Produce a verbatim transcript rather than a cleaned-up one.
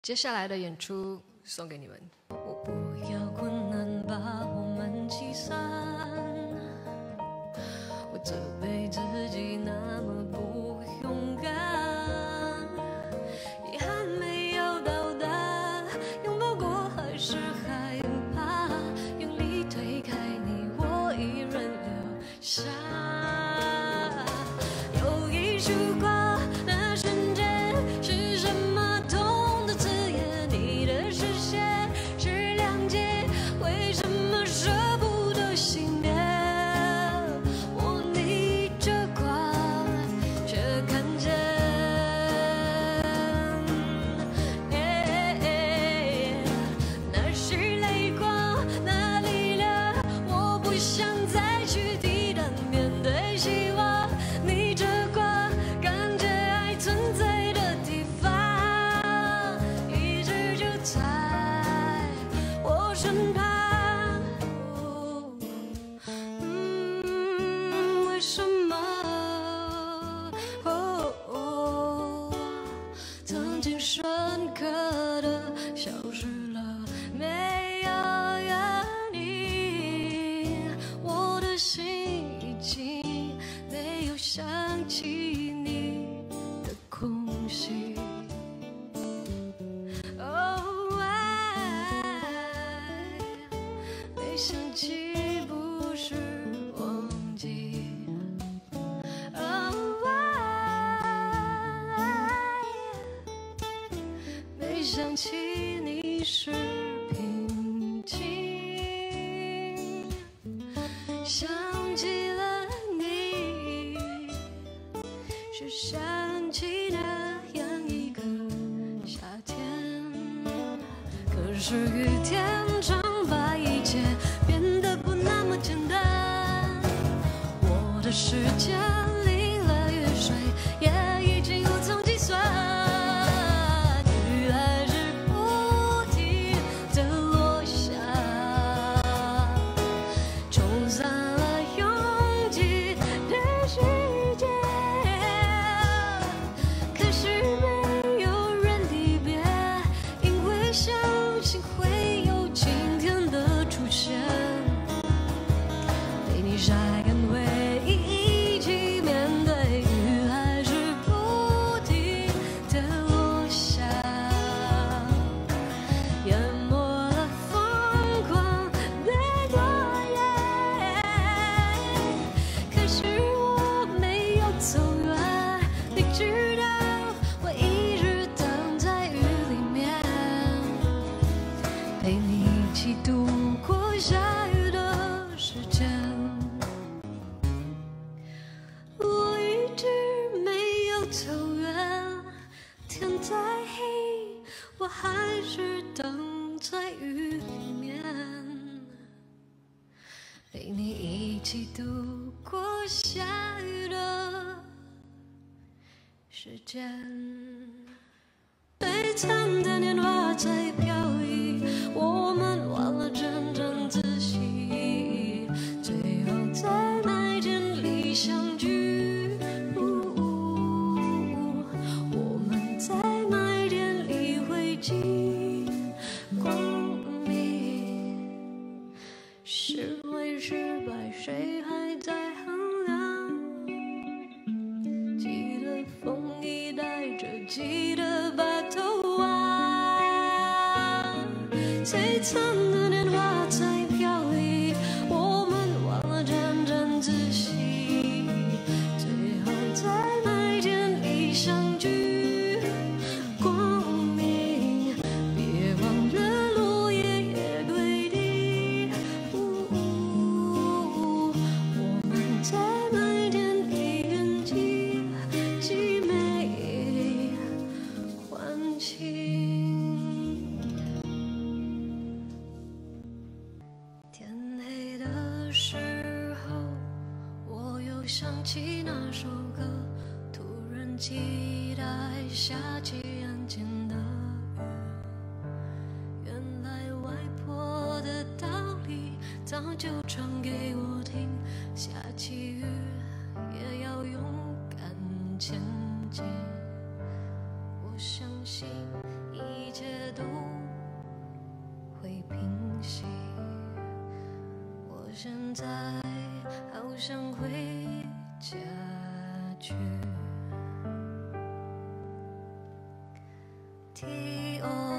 接下来的演出送给你们。 我不要困难把我们击散，我责备自己那么不勇敢，遗憾没有到达，拥抱过还是害怕，用力推开你，我一人留下。有一束光，那瞬间是什么痛的字眼？你的视线是谅解，为什么舍不得熄灭？我逆着光，却看见，那是泪光，那力量，我不想再去抵挡，面对希望，逆着光，感觉爱存在的地方，一直就在我身旁。嗯，为什么？哦哦，曾经深刻的消失了，没有原因，我的心已经没有想起你的空隙。哦，爱没想起不是忘记。哦，爱没想起你是平静，想起了你，是想起那样一个夏天。可是雨天常把一切变得不那么简单，我的时间淋了雨水，也已经无从计算。雨还是不停地落下，冲散了拥挤的世界。可是没有人离别，因为相信会有今天的出现。被你晒干回忆，一起面对，雨还是不停地落下，淹没了疯狂的诺言。可是我没有走远，你知道我一直等在雨里面，陪你一起度过下雨的时间。我一直没有走远，天再黑，我还是等在雨里面，陪你一起度过下雨的时间。璀璨的年华在飘逸，我们忘了真正仔细，最后在那天里相聚。我们在那天里汇集，光明是为失败，谁还在衡量？记得风衣带着，记得把头望。璀璨的年华在飘逸，我们忘了真正仔细，最后在那天里相聚。光明，别忘了落叶也归地。我们在那天里远近，既美还轻。天黑的时候，我又想起那首歌，突然期待下起安静的雨。原来外婆的道理早就唱给我听，下起雨也要勇敢前进。我相信一切现在好想回家去。T O